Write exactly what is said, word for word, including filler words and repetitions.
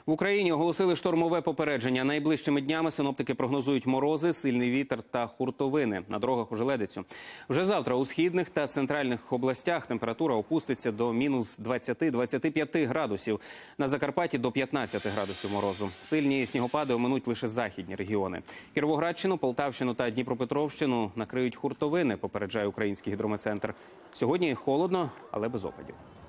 В Україні оголосили штормове попередження. Найближчими днями синоптики прогнозують морози, сильний вітер та хуртовини. На дорогах ожеледицю. Вже завтра у східних та центральних областях температура опуститься до мінус двадцяти - двадцяти п'яти градусів. На Закарпатті до п'ятнадцяти градусів морозу. Сильні снігопади оминуть лише західні регіони. Кіровоградщину, Полтавщину та Дніпропетровщину накриють хуртовини, попереджає Український гідрометцентр. Сьогодні холодно, але без опадів.